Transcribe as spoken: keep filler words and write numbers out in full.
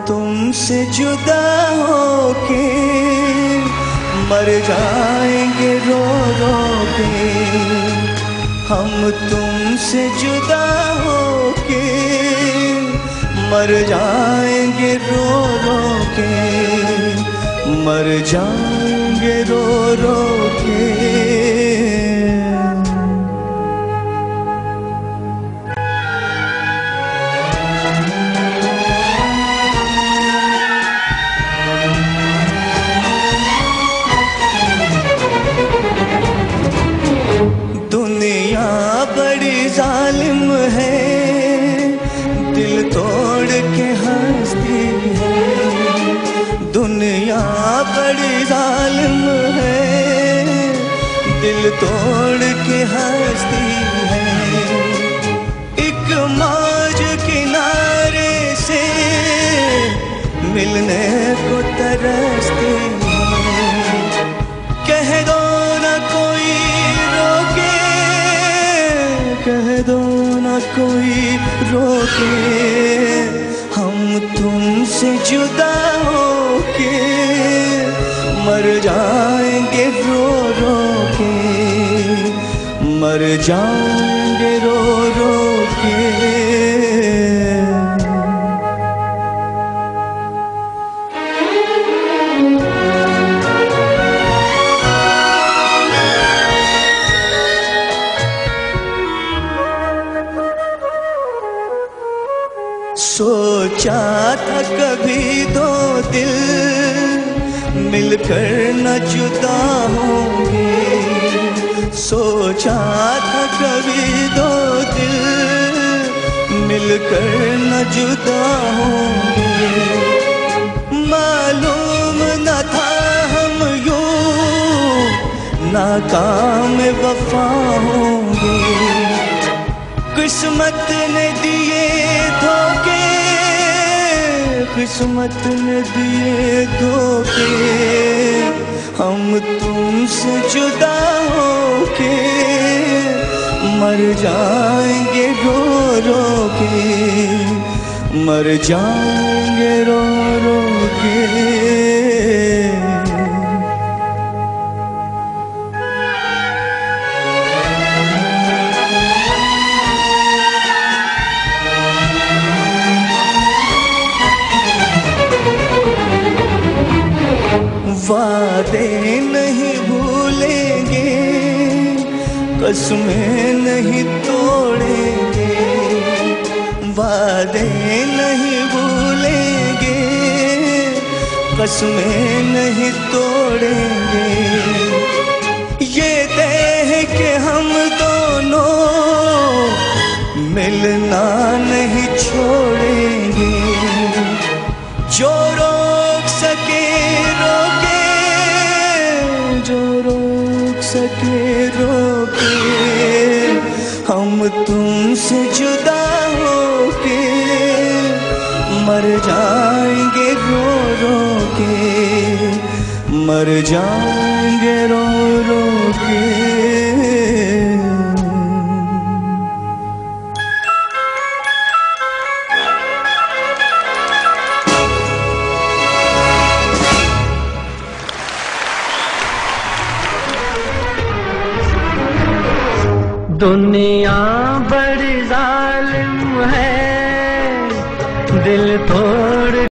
तुमसे जुदा होके मर जाएंगे रो रो के। हम तुमसे जुदा होके मर जाएंगे रो रो के, मर जाएंगे रो रो के। दुनिया बड़ी जालिम है, दिल तोड़ के हंसती है। दुनिया बड़ी जालिम है, दिल तोड़ के हंसती है। एक मौज किनारे से मिलने को तरसती है। कह दो ना कोई रोके, कह दो ना कोई रोके। हम तुमसे जुदा होके मर जाएंगे रो रो के, मर जाएंगे रो रो के। सोचा था कभी दो दिल मिलकर न जुदा होंगे। सोचा था कभी दो दिल मिलकर न जुदा होंगे। मालूम न था हम यूं नाकाम वफा होंगे। किस्मत ने दिए धोखे, किस्मत ने दिए धोखे। हम तुमसे जुदा होके मर जाएंगे रो रो के, मर जाएंगे रो रो के। वादे नहीं भूलेंगे, कसमें नहीं तोड़ेंगे। वादे नहीं भूलेंगे, कसमें नहीं तोड़ेंगे। ये देह के हम दोनों मिलना नहीं छोड़ेंगे। जो रोक सके रोके, जो रोक सके रोके। हम तुमसे जुदा होके मर जाएंगे रो रो के, मर जाएंगे रो रो के। दुनिया बड़ी जालिम है, दिल तो